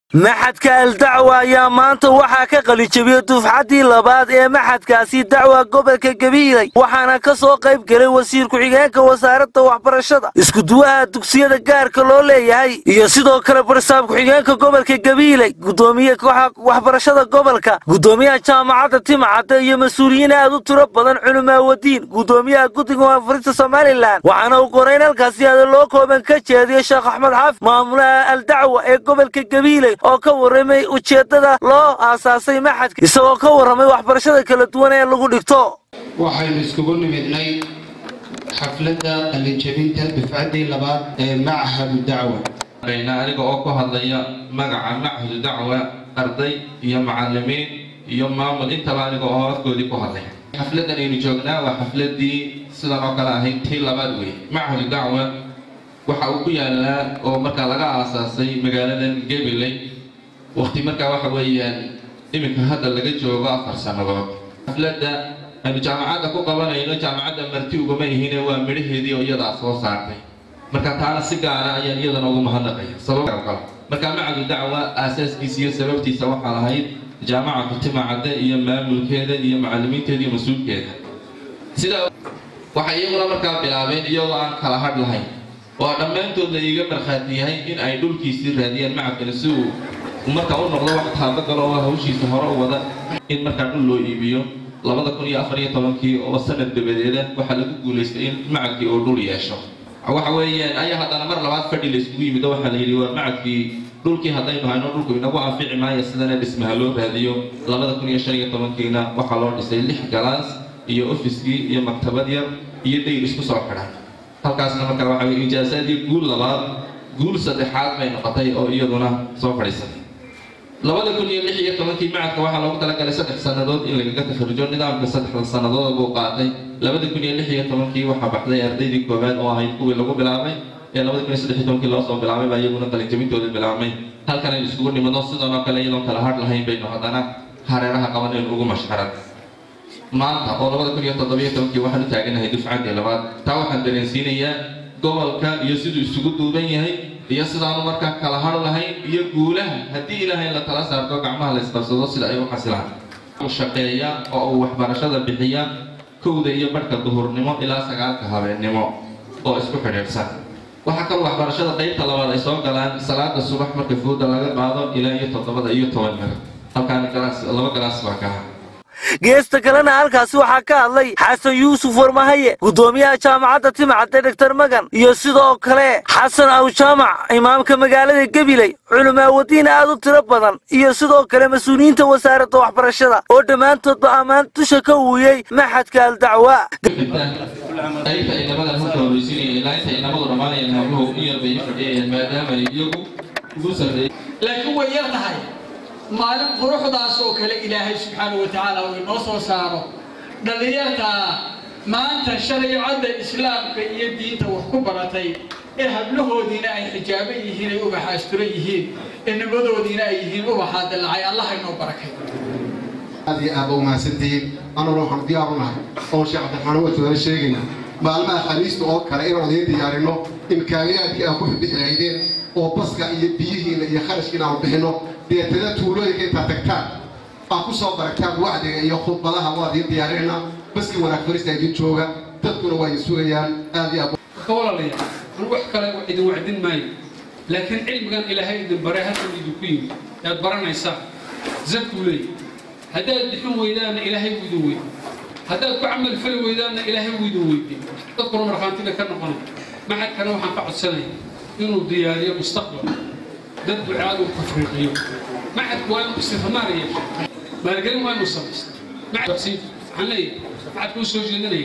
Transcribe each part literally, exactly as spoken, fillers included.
maxadka al-dacwa ayaa maanta waxaa ka qalijabiyay dufcadii labaad ee maxadkaasi dacwa gobolka Gabiley waxaana ka soo qayb galay wasiir ku-xigeenka wasaaradda waxbarashada isku duwaha dugsiyada gaarka loo leeyahay iyo sidoo kale barsaab ku-xigeenka gobolka Gabiley gudoomiyaha waxbarashada gobolka gudoomiyaha jaamacadda Timcadda iyo mas'uuliyiin aad u tiro badan culimo wadiin gudoomiyaha guddiga waxbarashada Soomaaliland waxaana uu qorayn halkaasi loo kooban ka jeediyay Sheekh Axmed Xaaf maamulaha al-dacwa ee gobolka Gabiley oo ka waramay ujeedada loo aasaasay maxadka isagoo ka waramay waxbarashada kala duwan ee lagu dhigto waxaynu iskugu nimidnay xafladda qalinjabinta dufcadii labaad ee machad dacwa bayna aniga oo ku hadlaya magaca machad dacwa arday iyo macallimiin iyo maamul inta aniga oo afkoodii ku hadlay xafladdan aynu joognaa waa xafladii sidan oo kale ahayd tii labaad weey machad dacwa waxa uu ku yaalaa oo marka laga aasaasay magaaladan Gabiley waqti marka waxa weeyaan iminka hadda laga joogo afar sanadood xafladda aynu jaamacadda ku qabanayno jaamacadda marti uga ma yihiin waa midhaheedii oo iyada soo saartay marka taana si gaar ah ayaan iyadana ugu mahadnaqay sababta kale marka machad dacwa asaaskiisa iyo sababtiisa waxa lahayd jaamacadda Timcadda iyo maamulkeeda iyo macallimiinteeda iyo mas'uulkeeda sida waxa iyaguna markaa bilaabeen iyagoo aan kala hadh lahayn oo dhammaantood la iga marxaati yahay in ay dhulkiisii raadiyaan macadkan si uu marka uu noqdo wax taabagalo oo hawshiisa hore u wada in marka dhul loo iibiyo labada kun iyo afar iyo tobankii oo sanad dabadeed waxa lagu guuleystay in macadkii uu dhul yeesho waxa weeyaan ay haddana mar labaad fadhi la isku yimid waxa la yiri waa macadkii dhulkii hadaynu hayno dhulku inagu anfici maayo sidana dhismaha loo raadiyo labada kun iyo shan iyo tobankiina waxa loo dhisay lix galaas iyo ofiskii iyo maktabad yar iyo dayr isku soo xiran halkaasna marka waxa weey ijaasadii guul labaad guul saddexaad bay noqotay oo iyaduna soo fadhiisay labada kun iyo lix iyo tobankii macadka waxa loogu talagalay saddex sanadood in laga takhrijo nidaamka saddex sanadood oo qaatay labada kun iyo lix iyo tobankii waxa baxday ardaydii koobaad oo ahayd kuwii lagu bilaabay ee labada kun iyo saddex iyo tobankii loo soo bilaabay baa iyaguna qalinjabintooda bilaabmay halkan ay iskugu nimadno sidoo kale iyadoo kala hadh lahayn baynu haddana hareeraha qabaneen ugu mashxarad maanta oo labada kun iyo toddoba iyo tobankii waxaan u taaganahay dufcadii labaad taa waxaan dareensiinayaa gobolka iyo siduu isugu duuban yahay iyo sidaanu markaa kala hadh lahayn iyo guulaha haddii ilaahay la tala saarto gacmaha la isqabsado sida ay u xasilaan u shaqeeya oo uu waxbarashada bixiya kowda iyo barhka duhurnimo ilaa sagaalka habeennimo oo isku xidhiidhsan waxa kale waxbarashada qaybta labaad ay soo galaan salaada subax marka fooda laga qaado ilaa iyo toddobada iyo toban mir halkaan galaas laba galaas baa ka geesta kalena halkaasi waxaa ka hadlay xasan yuusuf warmahaye gudoomiyaha jaamacadda Timcadda Doctor Magan iyo sidoo kale xasan aw jaamac imaamka magaalada Gabiley culimo wadiin aad u tiro badan iyo sidoo kale mas'uuliyiinta wasaaradda waxbarashada oo dhamaantood ammaan tusha ka uuyay maxadka al-dacwa ay inamada halka weysiinay ilaa inta inamadu dhamaanayaan habluhu iyo bay fadhiyeen maadaama iyagu ugu sareeyay laakiin way yartahay maalin quruxdaas oo kale ilaahay subxaanahu wa ta'aala uu noo soo saaro dhalinyarta maanta shariicada islaamka iyo diinta wax ku baratay ee hablahoodiina ay xijaabo yihiin ay uga xaasturan yihiin inabadoodiina ay yihiin uga hadalay Allah inoo barakay هذه أبو ما سنتين أنا روح ديارنا أو شيء عبد الرحمن وتوه الشيخنا معلومة خليج أو كرائم عديد ديارنا إمكانيات أكون بحريدين أو بس كيبيه يخرج كنا بحنو ديتنا تقولوا إنك تتكتاب أكو صبر كتاب واحد يأخذ بلاها واحد ديارنا بس كي ولا كريس تيجي تشوفه تذكر ويسويان هذه أبو قول لي نروح كلام واحد وعدين ماي لكن علم كان إلى هاي البراءة اللي يدقين يا برانا يسا زكوا لي هذا الدحوم ويدان إلهي ويدوي هذا كعمل فل ويدان إلهي ويدوي تذكروا مرخانتنا كنا قلنا ما حد كانوا حنقعد سنة إنه ديارية مستقبل ضد العالم الأفريقي ما حد كوان استثمارية ما لقينا وين وصلت ما حد حسيت حنلي ما حد كون سوجيني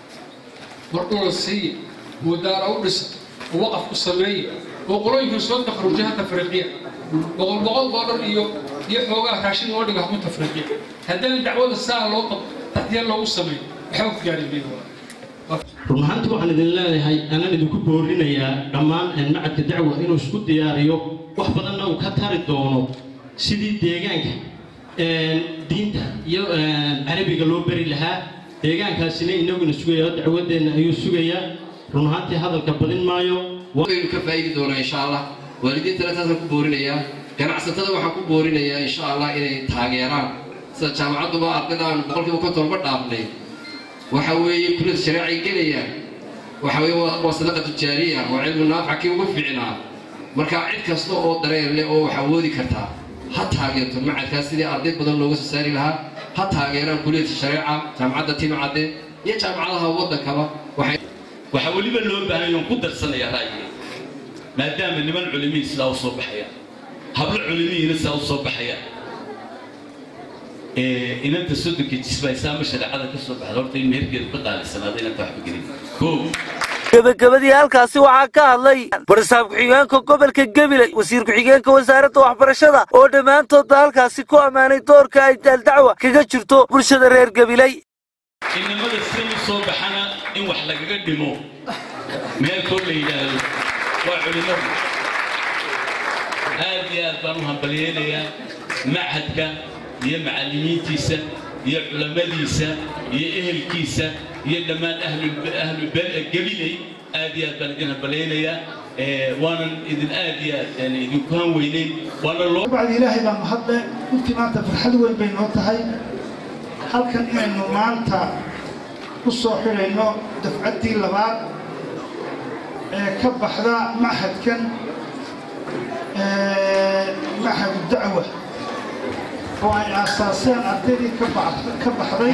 برضو السيء ودار أورس ووقف السماية وقرأي في صوت تخرجها أفريقية بقول بقول بقول إيو يحوجها عشان نورد جهود أفريقيا هذا الدعوة الساعة لوطة تحديا لو السمي حوك جانبي rumaantu waxaan idin leeyahay anaan idinku boorinayaa dhammaan macadka dacwa inuu isku diyaariyo wax badanna uu ka tari doono sidii deegaanka diinta iyo carabiga loo bari lahaa deegaankaasina inaguna sugayaa dacwadeena ayuu sugayaa rumaantii hadalka badin maayo waan ka faa'iidi doonaa insha Allah waalidiinta la taasoo ku boorinayaa ganacsatada waxaan ku boorinayaa insha Allah inay taageeraan sida jaamacaddu ba ardaydan boqolkiiba konton ba dhaafnay waxa weeye kulliyad sharci gelaya waxa weeye waa sadaqa tijaariya oo cilmi naafic ugu fiicnaa marka cid kasta oo dareen leh oo waxa woodi kartaa ha taageerto macadkaas sidii arday badan looga soo saari lahaa ha taageeraan kulliyad sharciga jaamacadda Timcadde iyo jaamacadaha waddankaba waxay waxa waliba loo baahan yahay ku darsanaya ra'yi maadaama niman culimiin sida u soo baxaya hablo culimiin sida u soo baxaya ee inta sodonka jisbay saama sharaxada ka soo baxdo horta in meherkeedu ka qaalisanaaday inta wax gelin koow gabagabadii halkaasi waxaa ka hadlay barsaab ku-xigeenka gobolka Gabiley wasiir ku-xigeenka wasaaradda waxbarashada oo dhammaantood halkaasi ku amaanay doorka ay dacwa kaga jirto bulshada reer Gabiley inamada sida soo baxana in wax lagaga dhimo meel kor la yiraahdo waa culimo aad iyo aad baan u hambalyeynaya macadka iyo macallimiintiisa iyo culimadiisa iyo ehelkiisa iyo dhammaan ahlu ahlu Gabiley aad iyo aad baan idin hambalyeynaya ee waana idin aad iyo aad yani idin ku han weynay waana loo bacdi ilaahay baan mahadle intii maanta farxad weyn bay noo tahay halkan inaynu maanta ku soo xirayno dafcadii labaad ee ka baxda maxadkan ee maxad dacwa oo ay asaaseen ardaydii ka baxday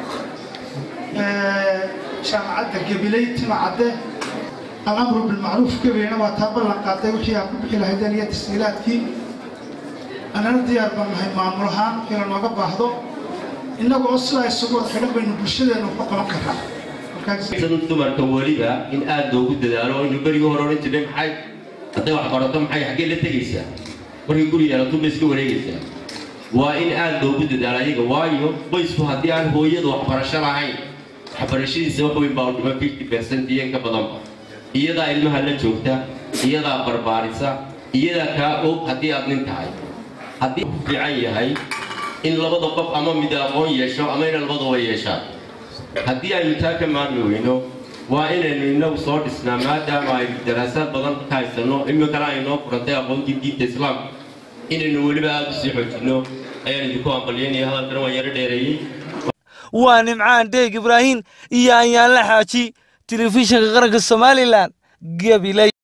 jaamacadda Gabiley Timcadde الأمر بالمعروف كبيرنا وتابع لقاطع وشيء أكو بحيل هيدا هي تسهيلات كي أنا ندي أربعة مهم معمولها إلى الوقت بعده إنه قصة السبوع خلنا بين بشدة نفق مكرها. سنتو مركوريدا إن أدو قد دارو إنه بريء هرون تبين حي أتى وحقرتهم حي حكي لتجيسا بريء يقولي أنا تو مسكوا رجيسا وإن أدو قد دارو يجوا وايو بس فهدي عن هو يدو حبرشة معي حبرشة سوى هو يباو ما فيك تبصن ديان كبدام iyada ilmaha la joogta iyada barbaarisa iyada ka oo hadii aad nin tahay hadii fiican yahay in labada qof ama mid aqoon yeesho ama in labada way yeeshaan hadii ay inta ka maarmeyno waa inaynu inagu soo dhisnaa maadaama ay daraasad badan ka haysano imika ay noo furantay aqoontii diinta islaamka inaynu waliba aad u sii xoojino ayaan idinku aqoonyeynaya hadalkan waan yara dheereeyay waa Nimcaan Deeg Ibraahin iyo ayaan la xaaji telefishinka qaranka Soomaaliland Gabiley.